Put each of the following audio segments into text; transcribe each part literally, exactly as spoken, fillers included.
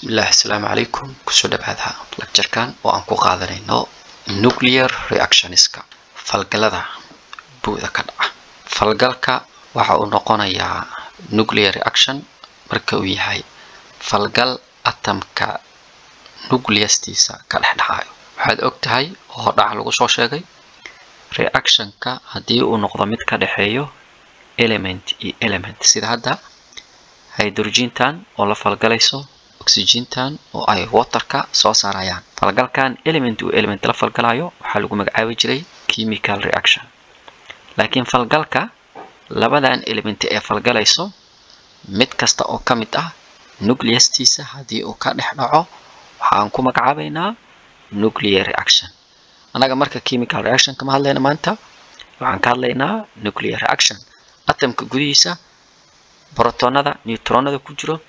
بسم الله السلام عليكم كسو دبعدها لكجركان وان كو قادنينو nuclear reactionska falgalada buuda ka dhaca falgalka waxa uu noqonayaa nuclear reaction marka uu yahay falgal atomka nucleustiisa ka dhaxdhacayo waxaad ogtahay oo dhac lagu soo sheegay reactionka hadii uu noqdo mid ka dhaxeeyo element iyo element sida hadda hydrogentan oo la falgalayso oxygentan oo ay waterka soo saarayaan falgalkan element uu element la falgalayo waxa lagu magacaabi jiray chemical reaction laakiin falgalka labadan element ee falgalayso mid kasta oo kamid ah nucleustiisa hadii uu ka dhex dhaco waxaan ku magacaabaynaa nuclear reaction anaga marka chemical reaction kama hadlayna maanta waxaan ka hadlaynaa nuclear reaction atomka gudihiisa protonada neutronada ku jiro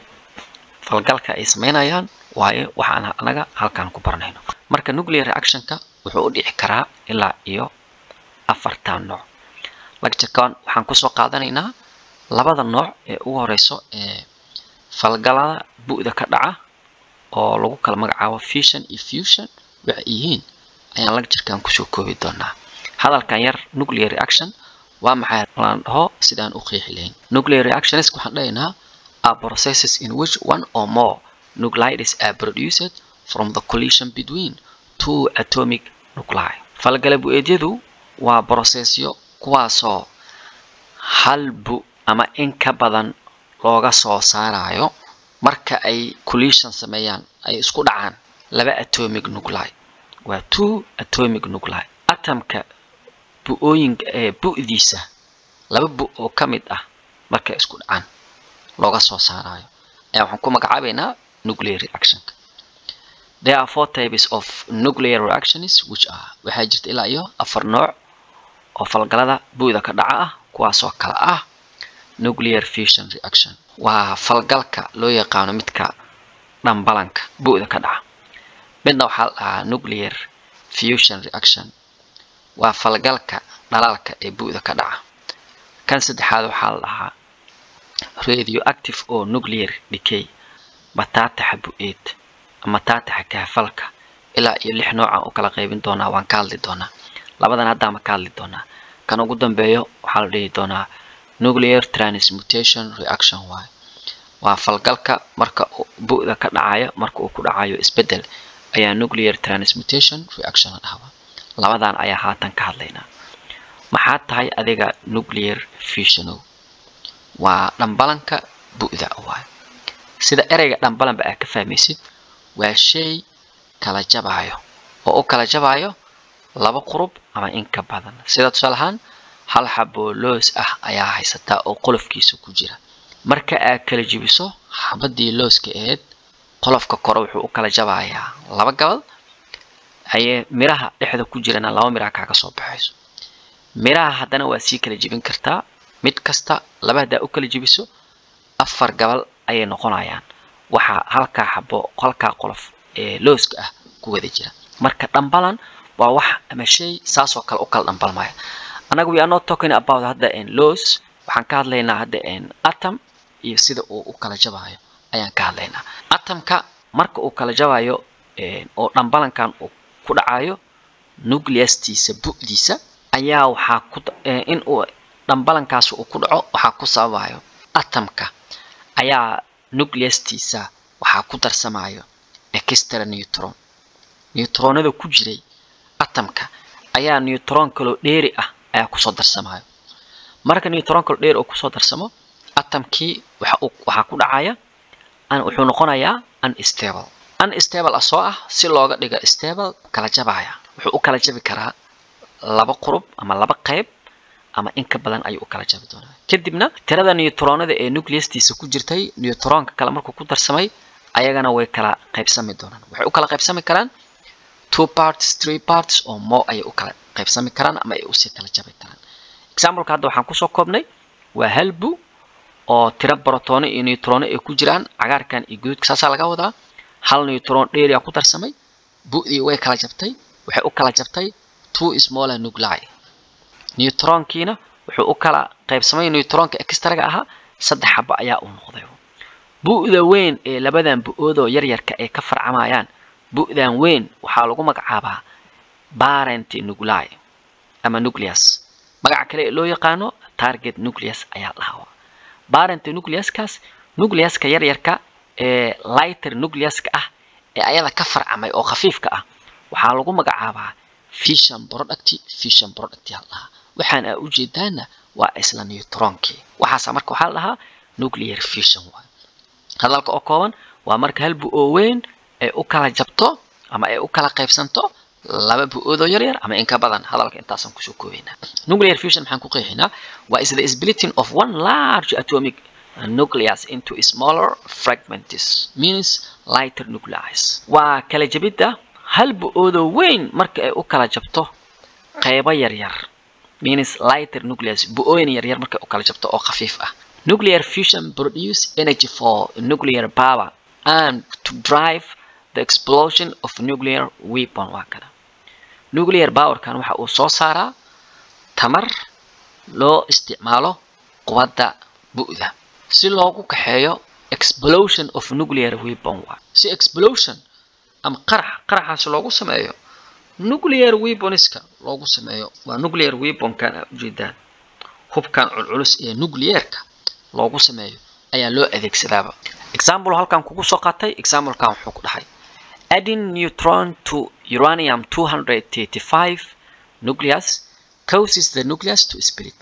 falgalka ay sameynayaan waayo waxaan anaga halkan ku barnayno marka nuclear reactionka wuxuu u dhici karaa ilaa iyo afartan nooc lagjakan waxaan ku soo qaadanaynaa labada nooc ee ugu horeyso ee falgalada buuda ka dhaca oo lagu kala magacaabo fission iyo fusion waxay yihiin ayaan lagjakan ku soo koobi doonaa hadalkan yar nuclear reaction waa maxay lan dhaho sidaan u qeexi lahayn nuclear reactions waxaan dhahaynaa are processes in which one or more nuclides are produced from the collision between two atomic nuclei. falgala bu'eedyadu waa processyo kuwaasoo hal bu ama in ka badan looga soo saarayo marka ay collision sameeyaan ay isku dhacaan laba atomic nuclei waa two atomic nuclei atomka bu'ooyinka ee bu'diisa laba bu oo kamid ah marka isku dhacaan looga soo saarayo ayaa waxaan ku magacaabaynaa nuclear reaction. There are four types of nuclear reactions which are waxaa jirta ilaa iyo afar nooc oo falgalada buuda ka dhaca ah kuwaasoo kala ah nuclear fission reaction waa falgalka loo yaqaano midka dhambalanka buuda ka dhaca midna waxaa la dhahaa nuclear fusion reaction waa falgalka dhalaalka ee buuda ka dhaca kan saddexaad waxaa la dhahaa radioactive or nuclear decay batataxa bu'eed ama taataxa kaafalka ilaa iyo lix nooc oo kala qaybin doona waan ka hadli doonaa labadan hadda ma ka hadli doonaa kan ugu dambeeyo waxa la dhihi doonaa nuclear transmutation reaction waa waa falgalka marka bu'da ka dhacaya marka uu ku dhacayo isbedel ayaa nuclear transmutation reaction la dhahaa labadan ayaa haatan ka hadlaynaa maxaa tahay adiga nuclear fission waa dhambalanka buuda waa sida ereyga dhambalan ba ka fahmaysid waa shay kala jabayo oo u kala jabayo laba qurub ama in ka badan sida tusaale ahaan hal xabo loos ah ayaa haysata oo qolofkiisa ku jira marka aad kala jibiso xabadii looska eed qolofka kore wuxuu u kala jabayaa laba gabal ay miraha dhexda ku jirana laba miraha kaga soo baxayso miraha hadana waa si kala jibin kartaa mid kasta labada u kala jibiso afar gabal ayay noqonayaan waxa halka xabo qolka qolof ee looska ah ku wada jira marka dhambalan waa wax ama shay saas oo kale u kala dhambalmaya anagu we are not talking about hadda in loos waxaan ka hadlaynaa hadda in atom iyo sida uu u kala jabayo ayaan ka hadlaynaa atomka marka uu kala jabayo ee oo dhambalankan uu ku dhacayo nucleustiisa bu'diisa ayaa waxa ku in uu dhambalankaas uu ku dhaco waxa ku sababayo atomka ayaa nucleustiisa waxa ku darsamayo extra neutron neutronada ku jiray atomka ayaa neutron kale dheeri ah ayaa ku soo darsamayo marka neutron kale dheer oo ku soo darsamo atomkii waxa waxa ku dhacaya aan wuxuu noqonayaa unstable unstable asoo ah si looga dhigo stable kala jabaya wuxuu u kala jabi karaa laba qurub ama laba qayb ama in ka badan ay u kala jabi doonaa kadibna tirada neutronada ee nucleustiisa ku jirtay neutronka kala markuu ku darsamay ayagana way kala qaybsami doonaan waxay u kala qaybsami karaan two parts three parts or more ay u kala qaybsami karaan ama ay u sii kala jabi karaan example ka hadda waxaan ku soo koobnay waa hal bu oo tira proton iyo neutron ay ku jiraan cagaarkan iyo guduudka saasa laga wadaa hal neutron dheeri ah ku darsamay bu'dii way kala jabtay waxay u kala jabtay two smaller nuclei neutronkiina wuxuu u kala qaybsamay neutronka extra-ga aha saddex xabo ayaa u noqday bu'da weyn ee labadan bu'oodoo yaryarka ee ka farcamayaan bu'dan weyn waxaa lagu magacaabaa parent nuclei ama nucleus magaca kale ee loo yaqaano target nucleus ayaa lahaa parent nucleuskaas nucleuska yaryarka ee lighter nucleuska ah ee ayada ka farcamay oo khafiifka ah waxaa lagu magacaabaa fission product fission product ayaa lahaa waxaan u jeedaana waa isla neutronki waxaas marka waxaa lahaa nuclear fission waa hadalka oo kooban waa marka hal bu'oo weyn ay u kala jabto ama ay u kala qaybsanto laba bu'oodoo yaryar ama in ka badan hadalka intaasan kusoo koobaynaa nuclear fission maxaan ku qeexinaa waa is the splitting of one large atomic nucleus into smaller fragments means lighter nuclei waa kala jabidda hal bu'oodoo weyn marka ay u kala jabto qaybo yaryar means lighter nucleus bu'ooyin yaryar marka ay u kala jabto oo khafiif ah nuclear fission produce energy for nuclear power and to drive the explosion of nuclear weapon waa kana nuclear power kan waxa uu soo saaraa tamar loo isticmaalo quwadda bu'da si loogu kaxeeyo explosion of nuclear weapon waa si explosion am qarax qaraxaas loogu sameeyo nuclear weaponiska loogu sameeyo waa nuclear weapon kan ujeedaan hubkan culculus ee nuclearka loogu sameeyo ayaa loo adeegsadaaba example halkan kugu soo qaatay example kan wuxuu ku dhahay adding neutron to uranium two hundred thirty-five nucleus causes the nucleus to split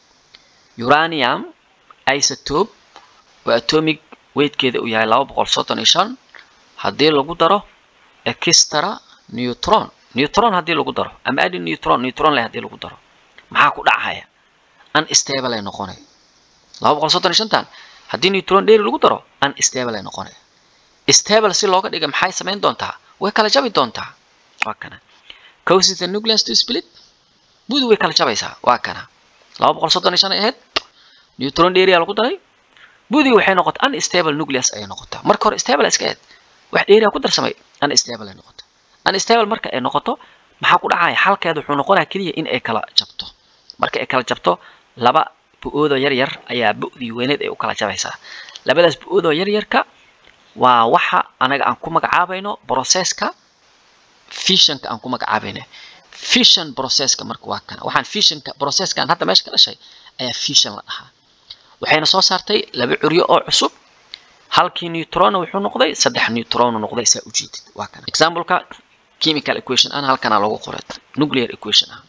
uranium isotope waa atomic weightkeeda uu yahay laba boqol soddon iyo shan haddii lagu daro extra neutron neutron haddii lagu daro ama adding neutron neutron leh haddii lagu daro maxaa ku dhacaya unstable ay noqonay laba boqol soddon iyo shan tan haddii neutron dheeri lagu daro unstable ay noqonay stable si looga dhiga maxay sameyn doontaa way kala jabi doontaa waa kana causes the nucleus to split budu way kala jabaysaa waa kana laba boqol soddon iyo shan ay ahayd neutron dheeri lagu daray budi waxay noqotay unstable nucleus ay noqotaa marka hore stable iska ahayd wax dheeri ku darsamay unstable ay noqotaa unstable marka ay noqoto maxaa ku dhacaya xalkeedu wuxuu noqonayaa kaliya in ay kala jabto marka ay kala jabto laba bu'oodo yar yar ayaa bu'dii weyneed ay u kala jabaysaa labadaas bu'oodo yar yarka waa waxa anaga aan ku magacaabayno processka fissionka aan ku magacaabayno fission processka marka waa kana waxaan fissionka processkan hadda meesha ka dhashay ayaa fission la dhahaa waxayna soo saartay laba curyo oo cusub halkii neutron wuxuu noqday saddex neutron noqday saa u jeedid waa kana example-ka chemical equation aan halkan lagu qoray nuclear equation ah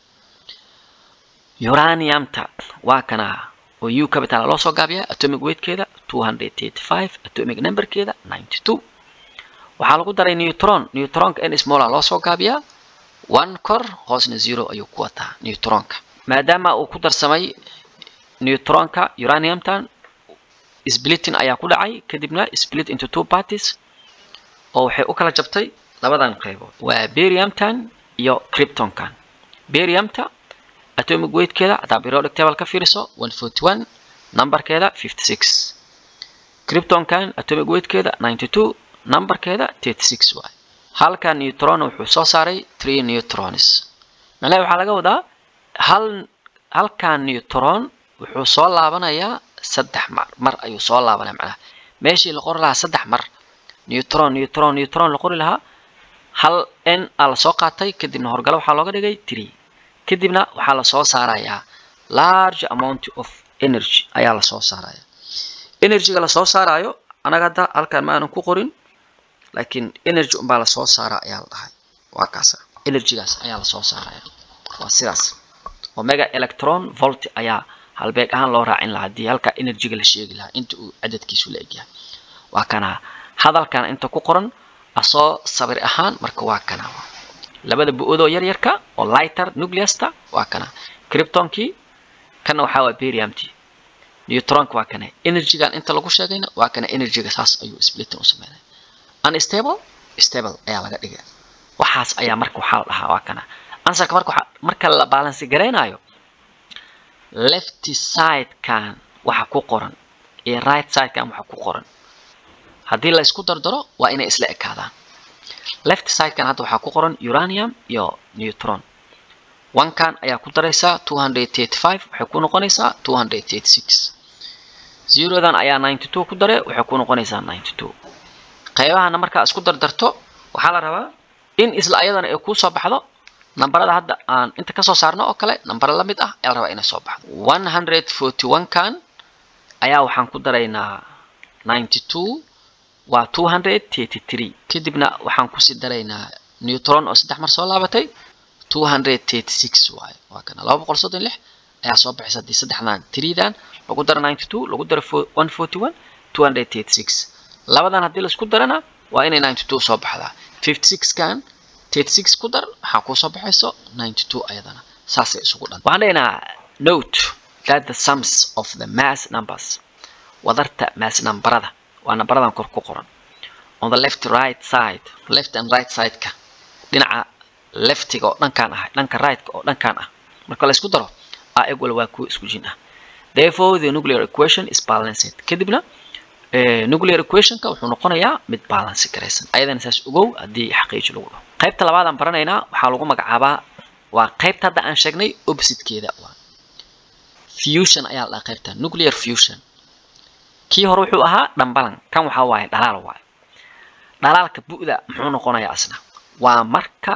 uranium-ta waa kana oo U capital loo soo gaabiyaa atomic weight-keeda two hundred thirty-five atomic number-keeda ninety-two waxaa lagu daray neutron neutronka n small loo soo gaabiyaa one kor hoosna zero ayuu ku wataa neutronka maadaama uu ku darsamay neutronka uranium-tan splitting ayaa ku dhacay kadibna split into two parties oo waxay u kala jabtay labadan qaybood waa barium-tan iyo krypton-kan barium-ta atomic weight-keeda hadda periodic table ka fiiriso one forty-one number-keeda fifty-six krypton-kan atomic weight-keeda ninety-two number-keeda thirty-six waay halka neutron wuxuu soo saaray three neutrons macnaheedu waxa laga wadaa hal halka neutron wuxuu soo laabanayaa saddex mar mar ayuu soo laabanaya macnaha meeshii la qori lahaa saddex mar neutron neutron neutron la qori lahaa hal n ala soo qaatay kadibna horgalo waxa looga dhigay three kadibna waxa la soo saarayaa large amount of energy ayaa la soo saarayaa energy-ga la soo saarayo anaga hadda halkan ma aanan ku qorin laakiin energy un baa la soo saaraa ayaa la dhahay waa kaas energy-gaas ayaa la soo saarayaa waa sidaas omega electron volt ayaa halbeeg ahaan loo raacin lahaa hadii halka energy-ga la sheegi lahaa inta uu cadadkiisu la egyahay waa kana hadalkan inta ku qoran asoo sabir ahaan marka waa kana labada bu'oodoo yar yarka oo lighter nucleus-ta waa kana krypton-kii kana waxa waa barium-ti neutron-ka waa kana energy-gan inta lagu sheegayna waa kana energy-ga saas ayuu splitting u sameeyay unstable stable ayaa laga dhigay waxaas ayaa marka waxa la dhahaa waa kana answerka marka marka la balance gareynayo left side kan waxa ku qoran ee right side kan waxa ku qoran hadii la isku dardaro waa inay isla ekaadaan left side kan hadda waxa ku qoran uranium iyo neutron one kan ayaa ku daraysa two hundred thirty-five waxay ku noqonaysaa two hundred thirty-six zero dan ayaa ninety-two ku daray waxay ku noqonaysaa ninety-two qaybahana marka isku dardarto waxa la rabaa in isla ayadana ay ku soo baxdo nambarada hadda aan inta ka soo saarno oo kale nambar la mid ah ayaa la rabaa inay soo baxdo one hundred forty-one kan ayaa waxaan ku daraynaa ninety-two waa two hundred thirty-three kadibna waxaan ku sii daraynaa neutron oo saddex mar soo laabatay two hundred thirty-six waay waa kana laba boqol soddon iyo lix ayaa soo baxaysa hadii saddexdan three dan lagu daro ninety-two lagu daro one forty-one two hundred thirty-six labadan hadii la isku darana waa inay ninety-two soo baxdaa fifty-six kan thirty-six ku dar waxa ku soo baxayso ninety-two ayadana saas ay isugu dhan waxaan leenahay note that the sums of the mass numbers wadarta mass numberada waa nambaradan kor ku qoran on the left right side left and right side ka dhinaca leftiga oo dhankan ah dhanka right ka oo dhankan ah marka la isku daro a equal waa ku isku jin ah therefore the nuclear equation is balanced kadibna ee nuclear equation ka wuxuu noqonayaa mid balance garaysan ayadan saas ugow hadii xaqiiqo lagu dhaho qaybta labaad aan baranaynaa waxa lagu magacaabaa waa qaybta hadda aan sheegnay opposite keeda waa fusion ayaa la qaybta nuclear fusion kii hore wuxuu ahaa dhambalan kan waxa waaye dhalaal waaye dhalaalka bu'da muxuu noqonayaa asna waa marka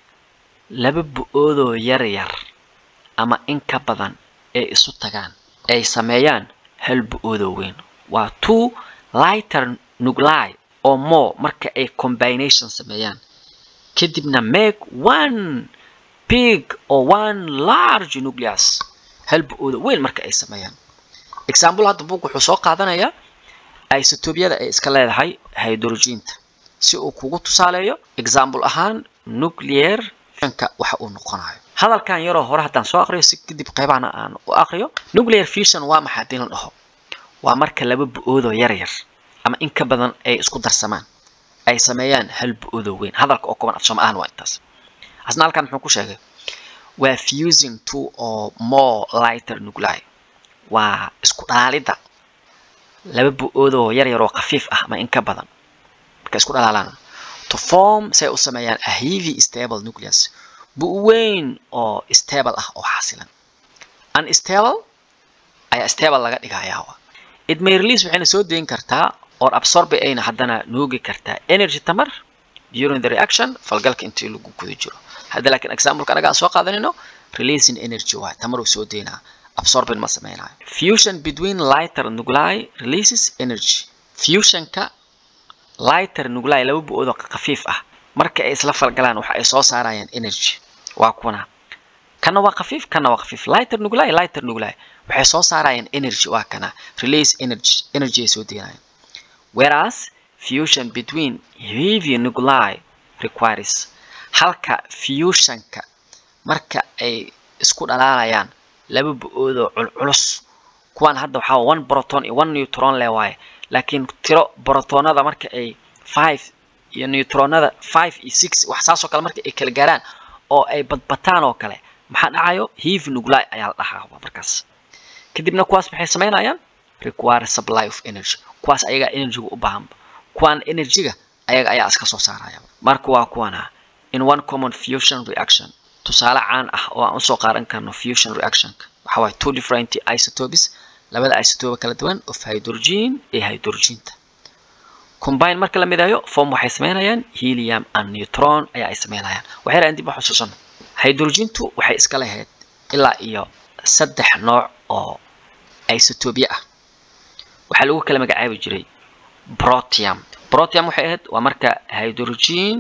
laba bu'oodoo yar yar ama in ka badan ee isu tagaan ay sameeyaan hal bu'oodoo weyn waa two lighter nuclei or more marka ay combination sameeyaan kadibna make one big or one large nucleus hal bu'oodoo weyn marka ay sameeyaan example hadda buug wuxuu soo qaadanayaa isotopyada ay iska leedahay hydrogenta si uu kugu tusaaleeyo example ahaan nuclear fusionka waxa uu noqonayo hadalkan yaroo hore hadaan soo aqriyo si kadib qaybana aan u aqriyo nuclear fusion waa maxay hadii la dhaho waa marka laba bu'oodoo yar yar ama in ka badan ay isku darsamaan ay sameeyaan hal bu'oodoo weyn hadalka oo kooban af Soomaalian waa intaas asna halkan muxuu ku sheegay waa fusing two or more lighter nuclei waa isku dhalaalida laba bu'oodoo yar yar oo khafiif ah ama in ka badan marka isku dhalaalaan to form say u sameeyaan a heavy stable nucleus bu'weyn oo stable ah oo xasilan unstable ayaa stable laga dhigayaa it may release waxayna soo deyn kartaa or absorb ayna haddana nuugi kartaa energy tamar during the reaction falgalka intii lagu guda jiro hadda laakiin example ka anaga soo qaadanayno releasing energy waa tamar uu soo deynaa absorbing ma sameeynayo fusion between lighter nuclei releases energy fusion ka lighter nuclei laba bu'oodoo khafiif ah marka ay isla falgalaan waxa ay soo saarayaan energy waa kuna kana waa khafiif kana waa khafiif lighter nuclei lighter nuclei waxay soo saarayaan energy waa kana release energy energy soo deynayaan whereas fusion between heavy nuclei requires halka fusion ka marka ay isku dhalaalayaan laba bu'oodoo culculus kuwan hadda waxa one proton iyo one neutron leeyahay laakiin tiro protonada marka ay five iyo neutronada five iyo six wax saas oo kale marka ay kala gaaraan oo ay badbataan oo kale maxaa dhacayo heavy nuclei ayaa la dhahaa markaas kadibna kuwaas maxay sameynayaan require supply of energy kuwaas ayaga energy u baahan kuwan energy-ga ayaga ayaa iska soo saaraya marka waa kuwana in one common fusion reaction tusaale caan ah oo aan soo qaadan karno fusion reaction waxa way two different isotopes labada isotope kala duwan of hydrogen iyo hydrogenta combine marka la midayo form waxay sameynayaan helium and neutron ayaa ay sameynayaan waxay raadin dib u xusuusan hydrogentu waxay iska lahayd ilaa iyo saddex nooc oo isotope ah waxa lagu kala magacaabi jiray protium protium waxay ahayd waa marka hydrogen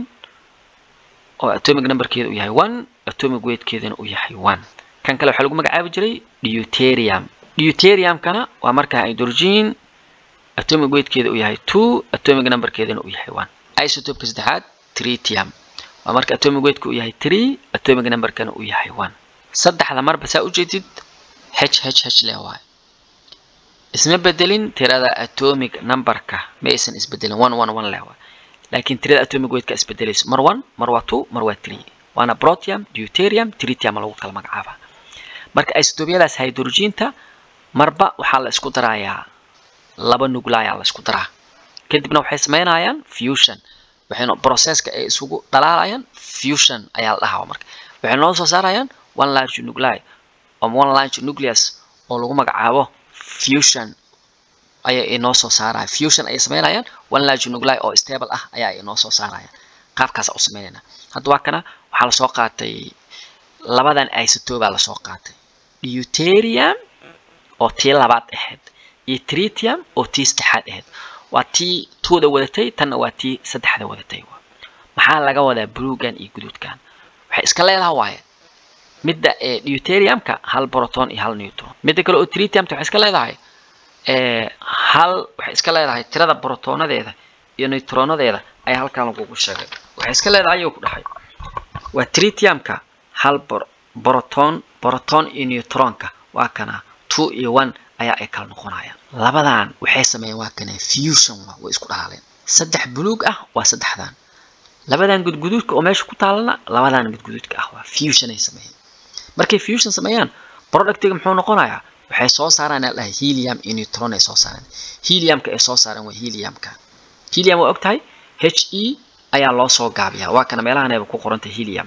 oo atomic number-keedu uu yahay one atomic weight-keeduna uu yahay one kan kale waxa lagu magacaabi jiray deuterium deuterium kana waa marka hydrogen atomic weight-keedu uu yahay two atomic number-keeduna uu yahay one isotope-ka saddexaad tritium waa marka atomic weight-ku uu yahay three atomic number-kana uu yahay one saddexda marba saa u jeedid h h h leeyahay isma bedelin tirada atomic number-ka ma aysan isbedelin one one one leeyahay laakiin tirada atomic weight-ka isbedelayso mar one mar waa two mar waa three waana protium deuterium tritium lagu kala magacaabaa marka isotopyadaas hydrogenta marba waxa la isku darayaa laba nuclei la isku daraa kadibna waxay sameynayaan fusion waxayna processka ay isugu dhalaalayaan fusion ayaa la dhahaa marka waxay noo soo saarayaan one large nuclei or one large nucleus oo lagu magacaabo fusion ayaa inoo soo saaraya fusion ay sameynayaan one large nuclei oo stable ah ayaa inoo soo saaraya qaabkaas u sameynayna hadda waa kana waxa la soo qaatay labadan isotope la soo qaatay deuterium oo tii labaad ahayd iyo tritium oo tii saddexaad ahayd waa tii tooda wadatay tan waa tii saddexda wadatay maxaa laga wadaa bluegan iyo guduudkan waxay iska leedahay waaye midda ee deuteriumka hal proton iyo hal neutron midda kale oo tritiumta waxay iska leedahay ee hal waxay iska leedahay tirada protonadeeda iyo neutronadeeda ay halkaan lagu sheegay waxay iska leedahay oo ku dhaxay waa tritiumka hal proton proton iyo neutronka waa kana two iyo one ayaa ay kala noqonayaan labadan waxay sameeyeen waa kana fusion waa isku dhahaleen saddex buluug ah waa saddexdan labadan gudguduudka oo meesha ku taalana labadan gudguduudka ah waa fusion ay sameeyeen markay fusion sameeyaan productiga muxuu noqonayaa waxay soo saaraan la helium iyo neutron ay soo saaraan heliumka ay soo saaraan waa heliumka helium waa ogtahay he ayaa loo soo gaabiyaa waa kana meelahan ay ku qorantay helium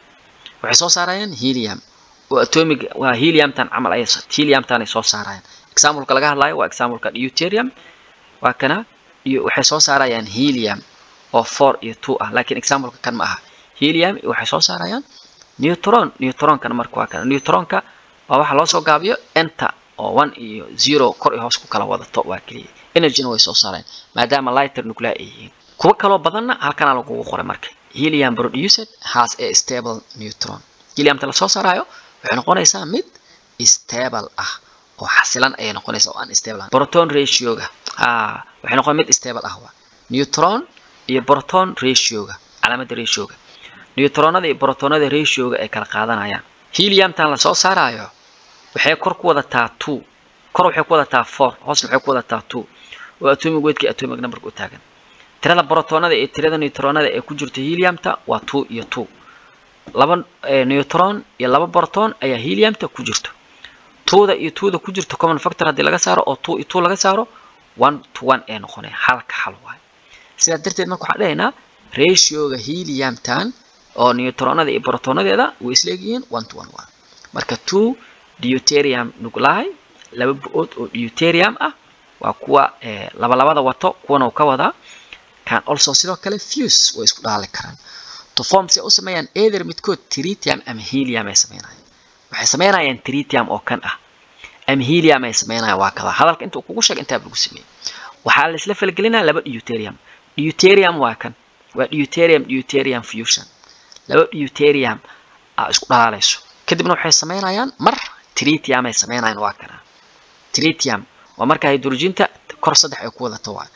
waxay soo saarayaan helium oo atomic waa helium tan amal ay helium tan ay soo saarayaan example ka laga hadlayo waa example ka deuterium waa kana iyo waxay soo saarayaan helium oo four iyo two ah laakiin example ka kan ma aha helium waxay soo saarayaan neutron neutron kan marka waa kana neutronka waa waxa loo soo gaabiyo enta oo one iyo zero kor iyo hoos ku kala wadato waa kaliya energy way soo saarayaan maadaama lighter nuclei ay yihiin kuwa kale badanna halkan lagu qoray marka helium produced has a stable neutron helium ta la soo saarayo waxay noqonaysaa mid stable ah oo xasilan ay noqonaysaa oo unstable proton ratio-ga ah waxay noqon mid stable ah waa neutron iyo proton ratio-ga calaamada ratio-ga neutronada iyo protonada ratio-ga ay kala qaadanayaan helium tan la soo saarayo waxay kor ku wadataa two kor waxay ku wadataa four hoos waxay ku wadataa two oo atomic weight-ka atomic number ku taagan tirada protonada iyo tirada neutronada ee ku jirta helium-ta waa two iyo two laba neutron iyo laba proton ayaa helium-ta ku jirto two-da iyo two-da ku jirto common factor hadii laga saaro oo two iyo two laga saaro one to one ee noqonay halka hal waay sida darteed marka waxa dhaynaa ratio-ga helium-tan oo neutronada iyo protonadeeda way isleeyihiin one to one waa marka two deuterium nuclei laba bood oo deuterium ah waa kuwa ee laba labada wato kuwana ka wada can also sidoo kale fuse way isku dhaali karaan to form si u sameeyaan either midkood tritium ama helium ay sameeyaan waxay sameeyaan tritium oo kan ah ama helium ay sameeyaan waa kala hadalka inta uu kugu sheeg inta lagu sameeyay waxa la isla falgelinaa laba deuterium deuterium waa kan waa deuterium deuterium fusion laba deuterium ah isku dhaalayso kadibna waxay sameeyaan mar tritium ay sameeyaan waa kana tritium waa marka hydrogen-ta kor saddex ay ku wadato waa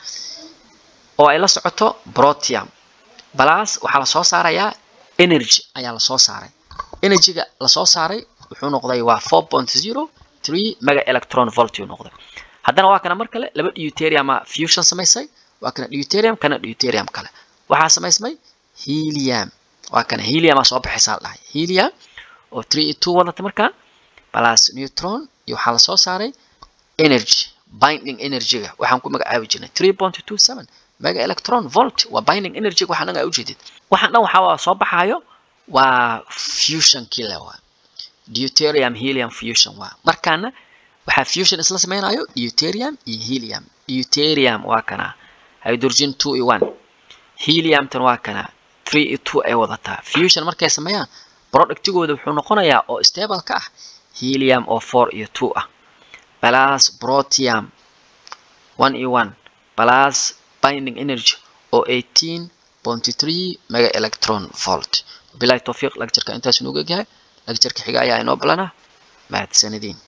oo ay la socoto protium plus waxa la soo saarayaa energy ayaa la soo saaray energy-ga la soo saaray wuxuu noqday waa four point zero three mega electron volt uu noqday haddana waa kana mar kale laba deuterium fusion sameysay waa kana deuterium kana deuterium kale waxa sameysmay helium waa kana helium soo bixisay dhahay helium oo three iyo two wadata markaa plus neutron iyo waxa la soo saaray energy binding energy-ga waxaan ku magacaabi jirnay three point two seven mega electron volt waa binding energy waxaan naga u jeedid waxaan dhan waxa soo baxayo waa fusion kila waa deuterium helium fusion waa markaana waxa fusion isla sameynayo deuterium iyo helium deuterium waa kana hydrogen two iyo one helium tan waa kana three iyo two ay wadataa fusion markay sameeyaan productigooda wuxuu noqonayaa oo stable ka ah helium oo four iyo two ah plus protium one iyo one plus binding energy oo eighteen point three mega electron volt bilaa tawfiiq lecture-ka intaas nuuga gahay lecture-ka xiga ayaa inoo balana mahadsanidin